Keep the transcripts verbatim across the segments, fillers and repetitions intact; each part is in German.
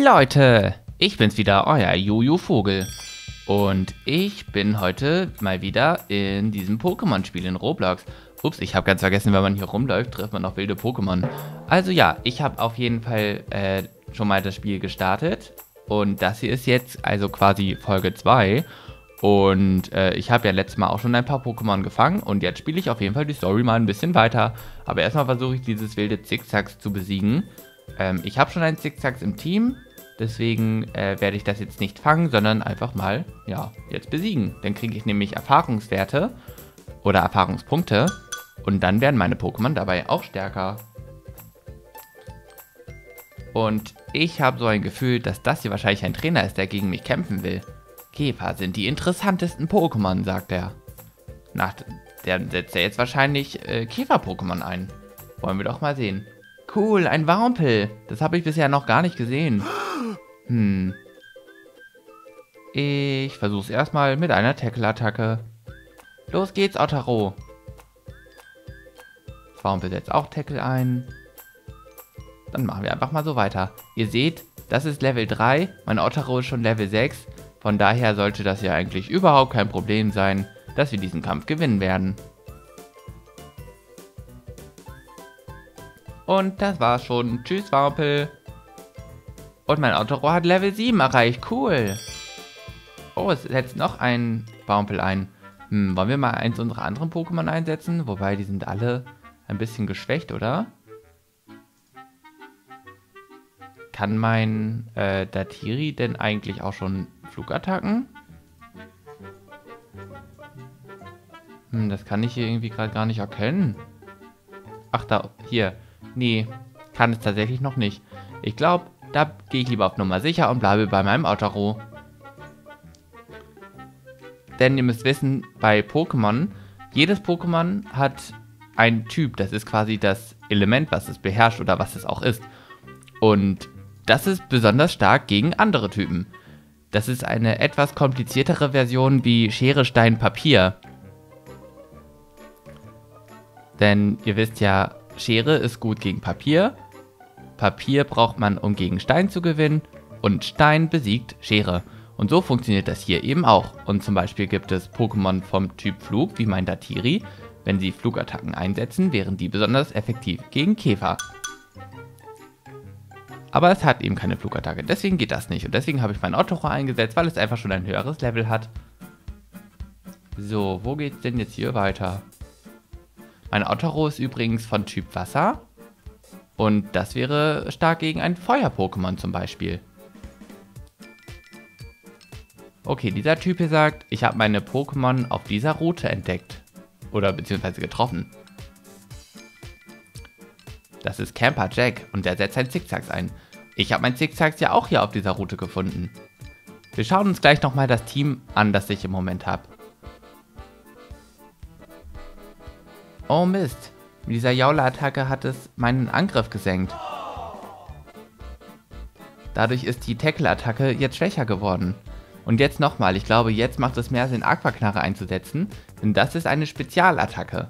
Leute, ich bin's wieder, euer Juju Vogel. Und ich bin heute mal wieder in diesem Pokémon-Spiel in Roblox. Ups, ich habe ganz vergessen, wenn man hier rumläuft, trifft man auch wilde Pokémon. Also ja, ich habe auf jeden Fall äh, schon mal das Spiel gestartet. Und das hier ist jetzt also quasi Folge zwei. Und äh, ich habe ja letztes Mal auch schon ein paar Pokémon gefangen. Und jetzt spiele ich auf jeden Fall die Story mal ein bisschen weiter. Aber erstmal versuche ich dieses wilde Zickzacks zu besiegen. Ähm, ich habe schon einen Zickzacks im Team. Deswegen äh, werde ich das jetzt nicht fangen, sondern einfach mal, ja, jetzt besiegen. Dann kriege ich nämlich Erfahrungswerte oder Erfahrungspunkte. Und dann werden meine Pokémon dabei auch stärker. Und ich habe so ein Gefühl, dass das hier wahrscheinlich ein Trainer ist, der gegen mich kämpfen will. Käfer sind die interessantesten Pokémon, sagt er. Nach, der setzt er jetzt wahrscheinlich äh, Käfer-Pokémon ein. Wollen wir doch mal sehen. Cool, ein Warmpel. Das habe ich bisher noch gar nicht gesehen. Hm. Ich versuche es erstmal mit einer Tackle-Attacke. Los geht's, Ottero. Warmpel setzt auch Tackle ein. Dann machen wir einfach mal so weiter. Ihr seht, das ist Level drei. Mein Ottero ist schon Level sechs. Von daher sollte das ja eigentlich überhaupt kein Problem sein, dass wir diesen Kampf gewinnen werden. Und das war's schon. Tschüss, Warmpel. Und mein Ottero hat Level sieben erreicht. Cool. Oh, es setzt noch ein Warmpel ein. Hm, wollen wir mal eins unserer anderen Pokémon einsetzen? Wobei, die sind alle ein bisschen geschwächt, oder? Kann mein äh, Datiri denn eigentlich auch schon Flugattacken? Hm, das kann ich hier irgendwie gerade gar nicht erkennen. Ach, da, hier. Nee, kann es tatsächlich noch nicht. Ich glaube, da gehe ich lieber auf Nummer sicher und bleibe bei meinem Ottero. Denn ihr müsst wissen, bei Pokémon, jedes Pokémon hat einen Typ. Das ist quasi das Element, was es beherrscht oder was es auch ist. Und das ist besonders stark gegen andere Typen. Das ist eine etwas kompliziertere Version wie Schere, Stein, Papier. Denn ihr wisst ja, Schere ist gut gegen Papier. Papier braucht man, um gegen Stein zu gewinnen. Und Stein besiegt Schere. Und so funktioniert das hier eben auch. Und zum Beispiel gibt es Pokémon vom Typ Flug, wie mein Datiri. Wenn sie Flugattacken einsetzen, wären die besonders effektiv gegen Käfer. Aber es hat eben keine Flugattacke, deswegen geht das nicht. Und deswegen habe ich mein Ottero eingesetzt, weil es einfach schon ein höheres Level hat. So, wo geht's denn jetzt hier weiter? Mein Ottero ist übrigens von Typ Wasser. Und das wäre stark gegen ein Feuer-Pokémon zum Beispiel. Okay, dieser Typ hier sagt, ich habe meine Pokémon auf dieser Route entdeckt. Oder beziehungsweise getroffen. Das ist Camper Jack und der setzt sein Zickzacks ein. Ich habe mein Zickzacks ja auch hier auf dieser Route gefunden. Wir schauen uns gleich nochmal das Team an, das ich im Moment habe. Oh Mist, mit dieser Jaula-Attacke hat es meinen Angriff gesenkt. Dadurch ist die Tackle-Attacke jetzt schwächer geworden. Und jetzt nochmal, ich glaube, jetzt macht es mehr Sinn, Aquaknarre einzusetzen, denn das ist eine Spezialattacke.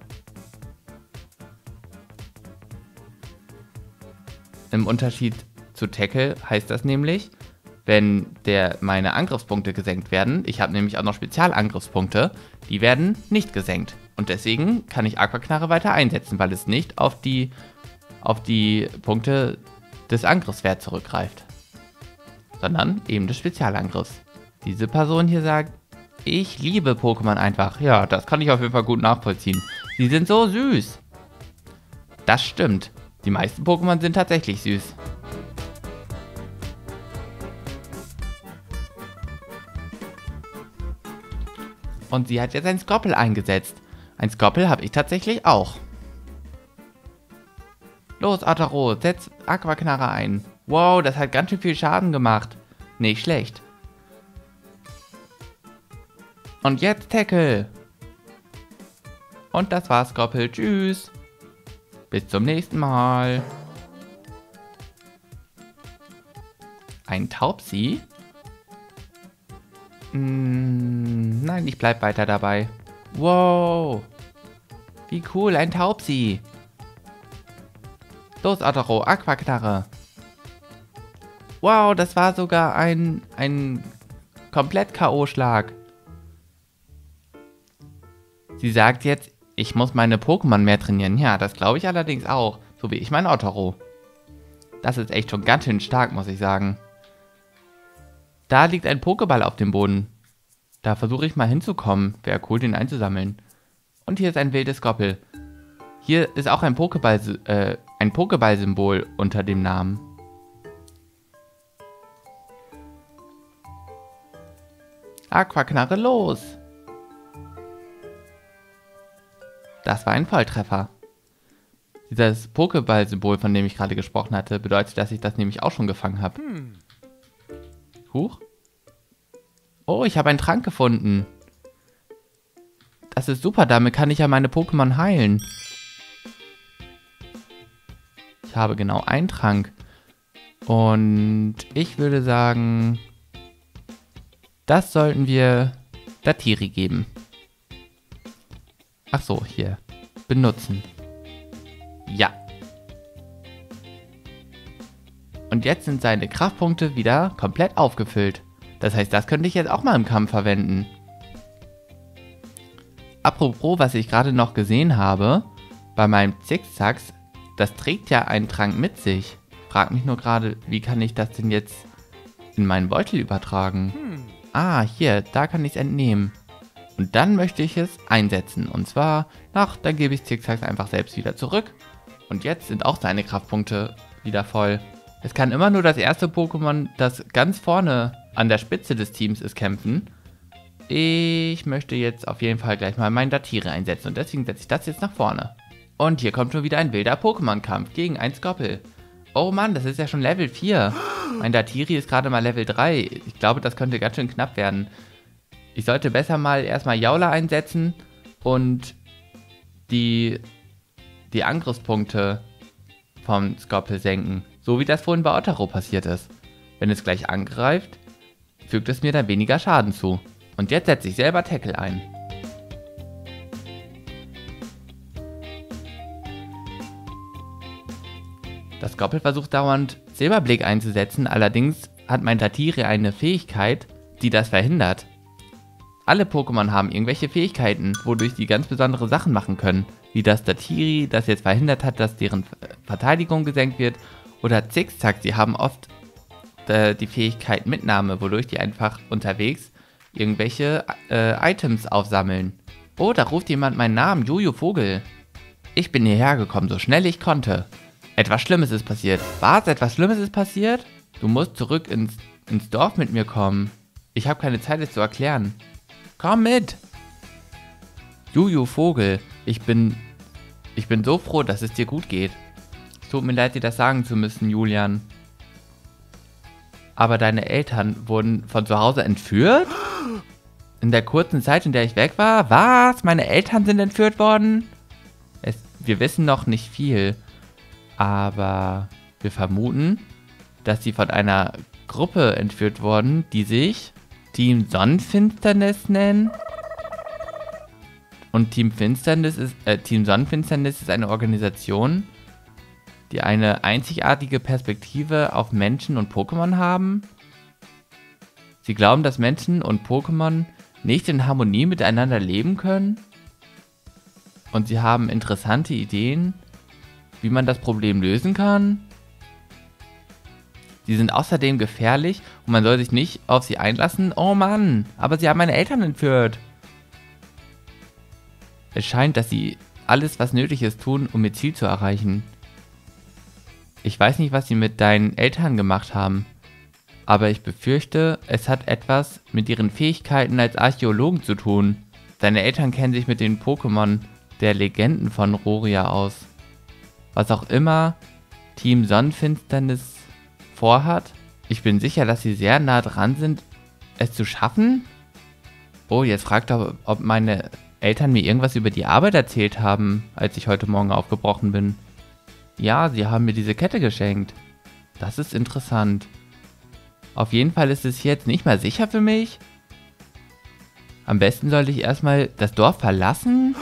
Im Unterschied zu Tackle heißt das nämlich, wenn der, meine Angriffspunkte gesenkt werden, ich habe nämlich auch noch Spezialangriffspunkte, die werden nicht gesenkt. Und deswegen kann ich Aquaknarre weiter einsetzen, weil es nicht auf die, auf die Punkte des Angriffswerts zurückgreift, sondern eben des Spezialangriffs. Diese Person hier sagt, ich liebe Pokémon einfach. Ja, das kann ich auf jeden Fall gut nachvollziehen. Sie sind so süß. Das stimmt. Die meisten Pokémon sind tatsächlich süß. Und sie hat jetzt ein Skoppel eingesetzt. Ein Skoppel habe ich tatsächlich auch. Los, Ottero, setz Aquaknarre ein. Wow, das hat ganz schön viel Schaden gemacht. Nicht schlecht. Und jetzt Tackle. Und das war's, Skoppel. Tschüss. Bis zum nächsten Mal. Ein Taubsi? Mm, nein, ich bleib weiter dabei. Wow. Wie cool, ein Taubsi. Los, Ottero, Aquaknarre. Wow, das war sogar ein, ein komplett K O-Schlag. Sie sagt jetzt, ich muss meine Pokémon mehr trainieren. Ja, das glaube ich allerdings auch. So wie ich mein Otaro. Das ist echt schon ganz schön stark, muss ich sagen. Da liegt ein Pokéball auf dem Boden. Da versuche ich mal hinzukommen. Wäre cool, den einzusammeln. Und hier ist ein wildes Goppel. Hier ist auch ein Pokéball, äh, ein Pokéball-Symbol unter dem Namen. Aquaknarre, los! Das war ein Volltreffer. Dieses Pokéball-Symbol, von dem ich gerade gesprochen hatte, bedeutet, dass ich das nämlich auch schon gefangen habe. Hm. Huch. Oh, ich habe einen Trank gefunden. Das ist super, damit kann ich ja meine Pokémon heilen. Ich habe genau einen Trank. Und ich würde sagen, das sollten wir Datiri geben. Ach so, hier. Benutzen. Ja. Und jetzt sind seine Kraftpunkte wieder komplett aufgefüllt. Das heißt, das könnte ich jetzt auch mal im Kampf verwenden. Apropos, was ich gerade noch gesehen habe, bei meinem Zickzacks, das trägt ja einen Trank mit sich. Frag mich nur gerade, wie kann ich das denn jetzt in meinen Beutel übertragen? Hm. Ah, hier, da kann ich es entnehmen. Und dann möchte ich es einsetzen. Und zwar, ach, dann gebe ich Zickzacks einfach selbst wieder zurück. Und jetzt sind auch seine Kraftpunkte wieder voll. Es kann immer nur das erste Pokémon, das ganz vorne an der Spitze des Teams ist, kämpfen. Ich möchte jetzt auf jeden Fall gleich mal meinen Datiri einsetzen. Und deswegen setze ich das jetzt nach vorne. Und hier kommt schon wieder ein wilder Pokémon-Kampf gegen ein Skoppel. Oh Mann, das ist ja schon Level vier. Mein Datiri ist gerade mal Level drei. Ich glaube, das könnte ganz schön knapp werden. Ich sollte besser mal erstmal Jaula einsetzen und die, die Angriffspunkte vom Skoppel senken. So wie das vorhin bei Otaro passiert ist. Wenn es gleich angreift, fügt es mir dann weniger Schaden zu. Und jetzt setze ich selber Tackle ein. Das Skoppel versucht dauernd Silberblick einzusetzen, allerdings hat mein Datiri eine Fähigkeit, die das verhindert. Alle Pokémon haben irgendwelche Fähigkeiten, wodurch sie ganz besondere Sachen machen können. Wie das Datiri, das jetzt verhindert hat, dass deren Verteidigung gesenkt wird. Oder Zickzack, die haben oft äh, die Fähigkeit Mitnahme, wodurch die einfach unterwegs irgendwelche äh, Items aufsammeln. Oh, da ruft jemand meinen Namen, Juju Vogel. Ich bin hierher gekommen, so schnell ich konnte. Etwas Schlimmes ist passiert. Was? Etwas Schlimmes ist passiert? Du musst zurück ins, ins Dorf mit mir kommen. Ich habe keine Zeit, es zu erklären. Komm mit! Juju Vogel, ich bin... Ich bin so froh, dass es dir gut geht. Es tut mir leid, dir das sagen zu müssen, Julian. Aber deine Eltern wurden von zu Hause entführt? In der kurzen Zeit, in der ich weg war? Was? Meine Eltern sind entführt worden? Es, wir wissen noch nicht viel. Aber wir vermuten, dass sie von einer Gruppe entführt wurden, die sich Team Sonnenfinsternis nennen. Und Team Finsternis ist, äh, Team Sonnenfinsternis ist eine Organisation, die eine einzigartige Perspektive auf Menschen und Pokémon haben. Sie glauben, dass Menschen und Pokémon nicht in Harmonie miteinander leben können. Und sie haben interessante Ideen, wie man das Problem lösen kann. Sie sind außerdem gefährlich und man soll sich nicht auf sie einlassen. Oh Mann, aber sie haben meine Eltern entführt. Es scheint, dass sie alles, was nötig ist, tun, um ihr Ziel zu erreichen. Ich weiß nicht, was sie mit deinen Eltern gemacht haben, aber ich befürchte, es hat etwas mit ihren Fähigkeiten als Archäologen zu tun. Deine Eltern kennen sich mit den Pokémon der Legenden von Roria aus. Was auch immer Team Sonnenfinsternis vorhat, ich bin sicher, dass sie sehr nah dran sind, es zu schaffen. Oh, jetzt fragt er, ob meine Eltern mir irgendwas über die Arbeit erzählt haben, als ich heute Morgen aufgebrochen bin. Ja, sie haben mir diese Kette geschenkt. Das ist interessant. Auf jeden Fall ist es jetzt nicht mehr sicher für mich. Am besten sollte ich erstmal das Dorf verlassen.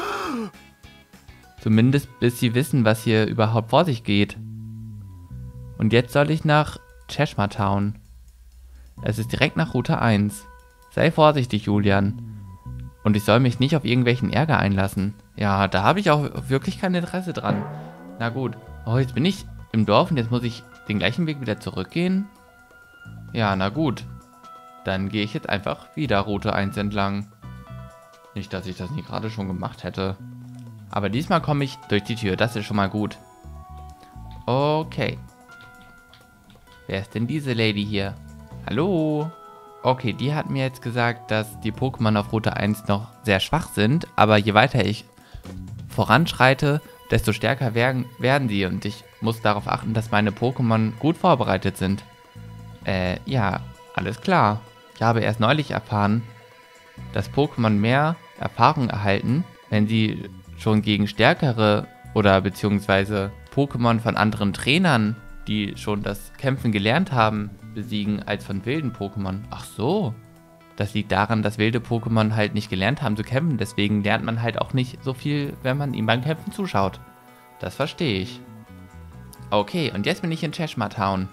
Zumindest bis sie wissen, was hier überhaupt vor sich geht. Und jetzt soll ich nach Cheshire Town. Es ist direkt nach Route eins. Sei vorsichtig, Julian. Und ich soll mich nicht auf irgendwelchen Ärger einlassen. Ja, da habe ich auch wirklich kein Interesse dran. Na gut. Oh, jetzt bin ich im Dorf und jetzt muss ich den gleichen Weg wieder zurückgehen? Ja, na gut. Dann gehe ich jetzt einfach wieder Route eins entlang. Nicht, dass ich das nie gerade schon gemacht hätte. Aber diesmal komme ich durch die Tür. Das ist schon mal gut. Okay. Wer ist denn diese Lady hier? Hallo? Okay, die hat mir jetzt gesagt, dass die Pokémon auf Route eins noch sehr schwach sind. Aber je weiter ich voranschreite, desto stärker werden, werden sie. Und ich muss darauf achten, dass meine Pokémon gut vorbereitet sind. Äh, ja, alles klar. Ich habe erst neulich erfahren, dass Pokémon mehr Erfahrung erhalten, wenn sie schon gegen stärkere oder beziehungsweise Pokémon von anderen Trainern, die schon das Kämpfen gelernt haben, besiegen, als von wilden Pokémon. Ach so. Das liegt daran, dass wilde Pokémon halt nicht gelernt haben zu kämpfen. Deswegen lernt man halt auch nicht so viel, wenn man ihm beim Kämpfen zuschaut. Das verstehe ich. Okay, und jetzt bin ich in Cheshire Town.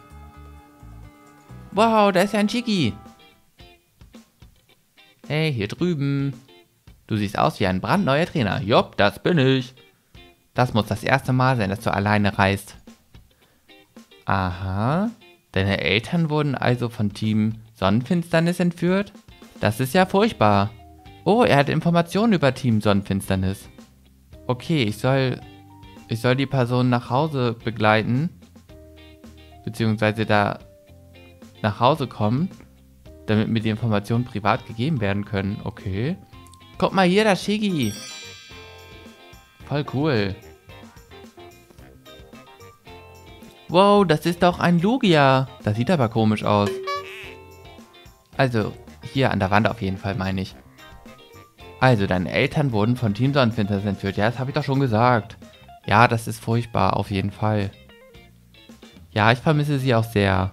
Wow, da ist ja ein Jiggy. Hey, hier drüben. Du siehst aus wie ein brandneuer Trainer. Jopp, das bin ich. Das muss das erste Mal sein, dass du alleine reist. Aha. Deine Eltern wurden also von Team Sonnenfinsternis entführt? Das ist ja furchtbar. Oh, er hat Informationen über Team Sonnenfinsternis. Okay, ich soll... Ich soll die Person nach Hause begleiten. Beziehungsweise da nach Hause kommen, damit mir die Informationen privat gegeben werden können. Okay. Guck mal hier, das Shiggy. Voll cool. Wow, das ist doch ein Lugia. Das sieht aber komisch aus. Also, hier an der Wand auf jeden Fall, meine ich. Also, deine Eltern wurden von Team Sonnenfinsternis entführt. Ja, das habe ich doch schon gesagt. Ja, das ist furchtbar, auf jeden Fall. Ja, ich vermisse sie auch sehr.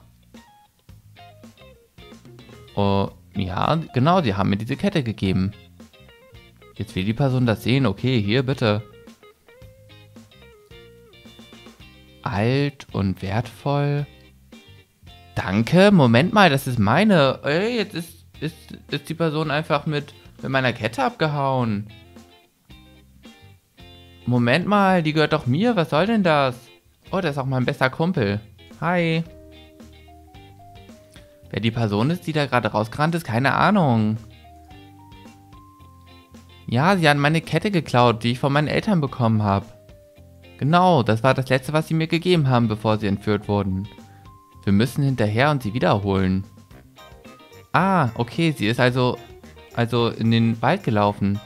Oh, ja, genau, sie haben mir diese Kette gegeben. Jetzt will die Person das sehen. Okay, hier, bitte. Alt und wertvoll. Danke, Moment mal, das ist meine. Ey, jetzt ist, ist, ist die Person einfach mit, mit meiner Kette abgehauen. Moment mal, die gehört doch mir. Was soll denn das? Oh, das ist auch mein bester Kumpel. Hi. Wer die Person ist, die da gerade rausgerannt ist, keine Ahnung. Ja, sie hat meine Kette geklaut, die ich von meinen Eltern bekommen habe. Genau, das war das letzte, was sie mir gegeben haben, bevor sie entführt wurden. Wir müssen hinterher und sie wiederholen. Ah, okay, sie ist also, also in den Wald gelaufen.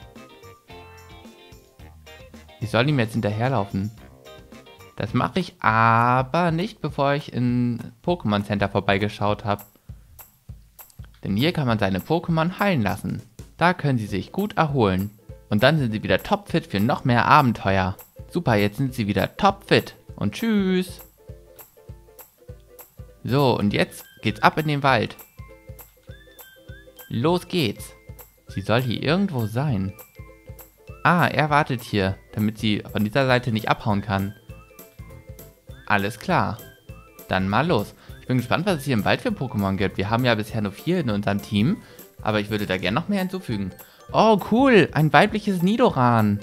Ich soll ihm jetzt hinterherlaufen. Das mache ich aber nicht, bevor ich in Pokémon Center vorbeigeschaut habe. Denn hier kann man seine Pokémon heilen lassen. Da können sie sich gut erholen. Und dann sind sie wieder topfit für noch mehr Abenteuer. Super, jetzt sind sie wieder topfit. Und tschüss. So, und jetzt geht's ab in den Wald. Los geht's. Sie soll hier irgendwo sein. Ah, er wartet hier, damit sie von dieser Seite nicht abhauen kann. Alles klar. Dann mal los. Ich bin gespannt, was es hier im Wald für Pokémon gibt. Wir haben ja bisher nur vier in unserem Team, aber ich würde da gerne noch mehr hinzufügen. Oh, cool. Ein weibliches Nidoran.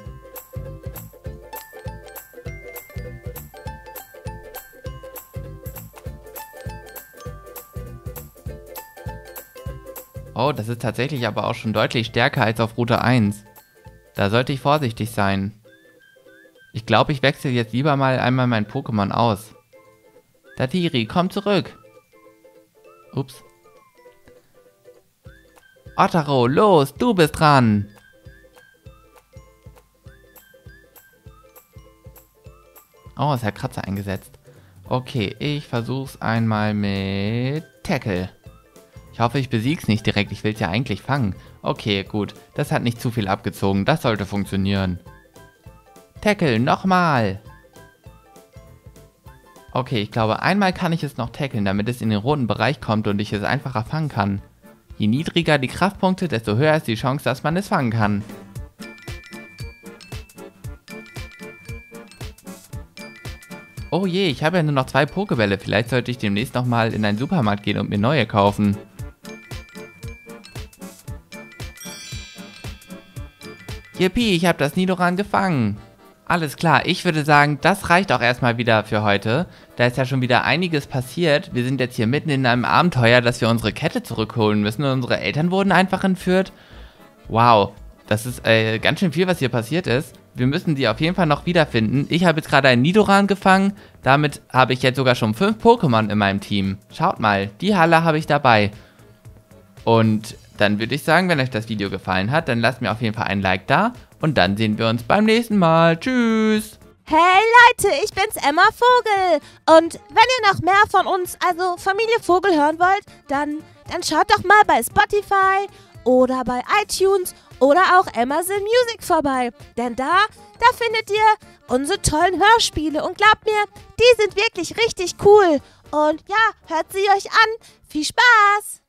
Oh, das ist tatsächlich aber auch schon deutlich stärker als auf Route eins. Da sollte ich vorsichtig sein. Ich glaube, ich wechsle jetzt lieber mal einmal mein Pokémon aus. Tatiri, komm zurück. Ups. Ottero, los, du bist dran. Oh, es hat Kratzer eingesetzt. Okay, ich versuch's einmal mit Tackle. Ich hoffe, ich besieg's nicht direkt. Ich will's ja eigentlich fangen. Okay, gut. Das hat nicht zu viel abgezogen. Das sollte funktionieren. Tackle, nochmal. Okay, ich glaube, einmal kann ich es noch tackeln, damit es in den roten Bereich kommt und ich es einfacher fangen kann. Je niedriger die Kraftpunkte, desto höher ist die Chance, dass man es fangen kann. Oh je, ich habe ja nur noch zwei Pokebälle. Vielleicht sollte ich demnächst nochmal in einen Supermarkt gehen und mir neue kaufen. Yippie, ich habe das Nidoran gefangen. Alles klar, ich würde sagen, das reicht auch erstmal wieder für heute. Da ist ja schon wieder einiges passiert. Wir sind jetzt hier mitten in einem Abenteuer, dass wir unsere Kette zurückholen müssen. Und unsere Eltern wurden einfach entführt. Wow, das ist äh, ganz schön viel, was hier passiert ist. Wir müssen die auf jeden Fall noch wiederfinden. Ich habe jetzt gerade einen Nidoran gefangen. Damit habe ich jetzt sogar schon fünf Pokémon in meinem Team. Schaut mal, die Halle habe ich dabei. Und dann würde ich sagen, wenn euch das Video gefallen hat, dann lasst mir auf jeden Fall ein Like da. Und dann sehen wir uns beim nächsten Mal. Tschüss! Hey Leute, ich bin's Emma Vogel. Und wenn ihr noch mehr von uns, also Familie Vogel, hören wollt, dann, dann schaut doch mal bei Spotify oder bei iTunes oder auch Amazon Music vorbei. Denn da, da findet ihr unsere tollen Hörspiele. Und glaubt mir, die sind wirklich richtig cool. Und ja, hört sie euch an. Viel Spaß!